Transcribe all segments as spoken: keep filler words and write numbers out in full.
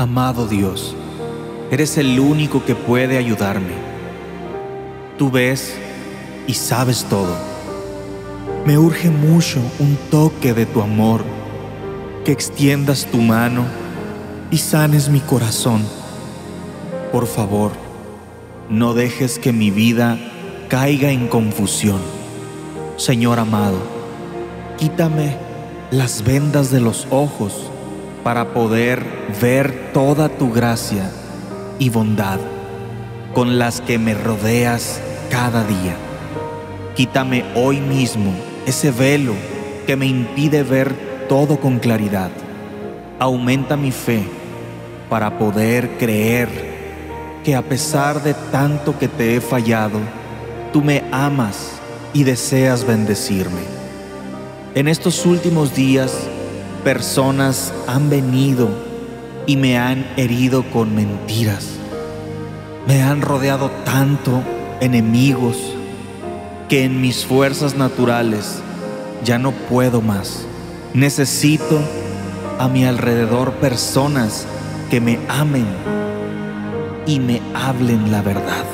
Amado Dios, eres el único que puede ayudarme. Tú ves y sabes todo. Me urge mucho un toque de tu amor, que extiendas tu mano y sanes mi corazón. Por favor, no dejes que mi vida caiga en confusión. Señor amado, quítame las vendas de los ojos para poder ver toda tu gracia y bondad con las que me rodeas cada día. Quítame hoy mismo ese velo que me impide ver todo con claridad. Aumenta mi fe para poder creer que a pesar de tanto que te he fallado, tú me amas y deseas bendecirme. En estos últimos días, personas han venido y me han herido con mentiras. Me han rodeado tanto enemigos que en mis fuerzas naturales ya no puedo más. Necesito a mi alrededor personas que me amen y me hablen la verdad.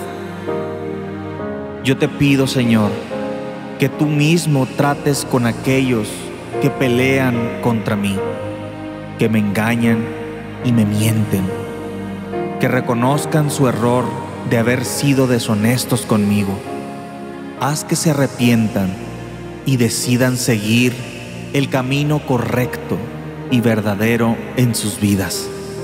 Yo te pido, Señor, que tú mismo trates con aquellos que pelean contra mí, que me engañan y me mienten, que reconozcan su error de haber sido deshonestos conmigo. Haz que se arrepientan y decidan seguir el camino correcto y verdadero en sus vidas.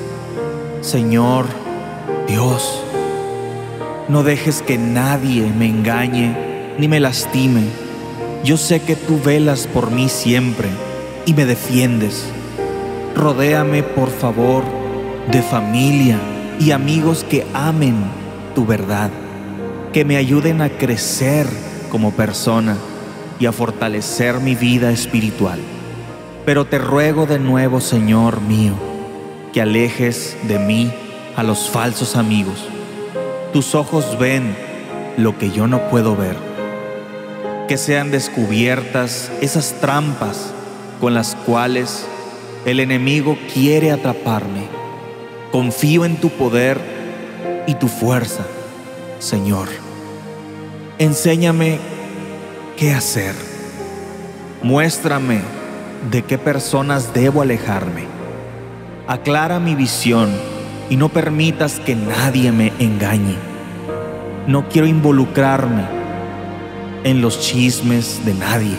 Señor Dios, no dejes que nadie me engañe ni me lastime. Yo sé que tú velas por mí siempre y me defiendes. Rodéame, por favor, de familia y amigos que amen tu verdad, que me ayuden a crecer como persona y a fortalecer mi vida espiritual. Pero te ruego de nuevo, Señor mío, que alejes de mí a los falsos amigos. Tus ojos ven lo que yo no puedo ver. Que sean descubiertas esas trampas con las cuales el enemigo quiere atraparme. Confío en tu poder y tu fuerza, Señor. Enséñame qué hacer. Muéstrame de qué personas debo alejarme. Aclara mi visión y no permitas que nadie me engañe. No quiero involucrarme en los chismes de nadie.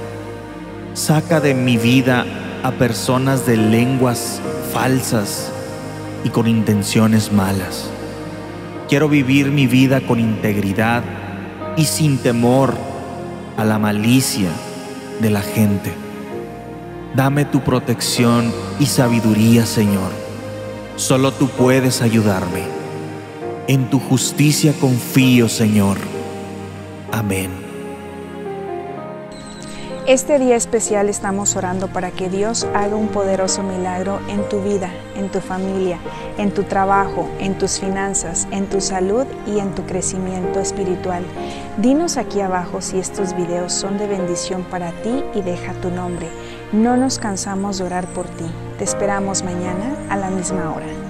Saca de mi vida a personas de lenguas falsas y con intenciones malas. Quiero vivir mi vida con integridad y sin temor a la malicia de la gente. Dame tu protección y sabiduría, Señor. Solo tú puedes ayudarme. En tu justicia confío, Señor. Amén. Este día especial estamos orando para que Dios haga un poderoso milagro en tu vida, en tu familia, en tu trabajo, en tus finanzas, en tu salud y en tu crecimiento espiritual. Dinos aquí abajo si estos videos son de bendición para ti y deja tu nombre. No nos cansamos de orar por ti. Te esperamos mañana a la misma hora.